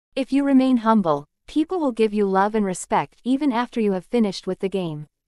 If you remain humble, people will give you love and respect even after you have finished with the game.